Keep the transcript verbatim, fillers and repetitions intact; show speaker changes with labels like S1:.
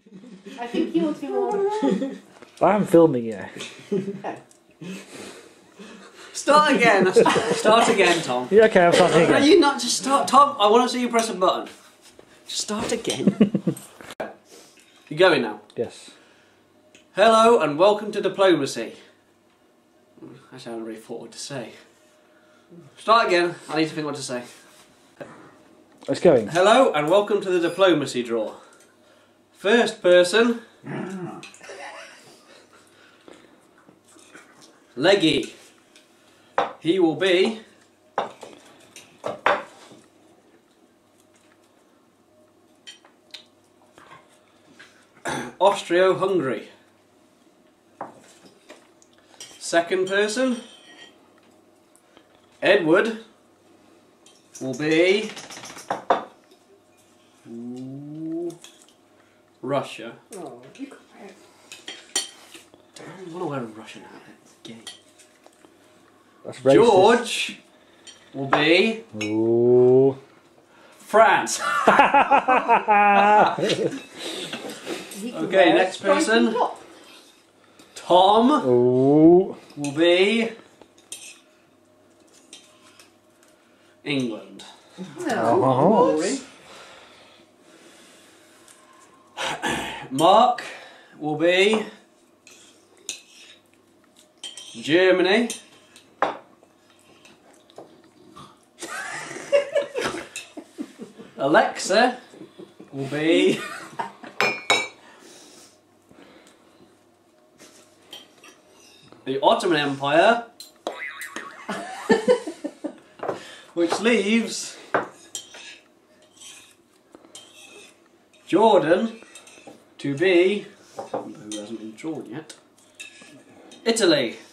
S1: I think he wants to be more.
S2: I'm filming you.
S3: Start again. Start again, Tom.
S2: Yeah, okay, I'm starting again.
S3: Are you not just start, Tom? I want to see you press a button. Just start again. You going now?
S2: Yes.
S3: Hello and welcome to Diplomacy. Actually, I haven't really thought what to say. Start again. I need to think what to say.
S2: It's going.
S3: Hello and welcome to the Diplomacy draw. First person. Leggy. He will be Austro-Hungary. Second person, Edward, will be Ooh, Russia.
S1: Oh, you quiet.
S3: I don't want to wear a Russian hat. It's gay.
S2: That's racist.
S3: George will be
S2: Ooh.
S3: France. Okay, next person. Tom
S2: Ooh.
S3: will be England.
S1: No.
S2: Oh.
S3: Mark will be Germany. Alexa will be the Ottoman Empire, which leaves Jordan to be, who hasn't been drawn yet, Italy.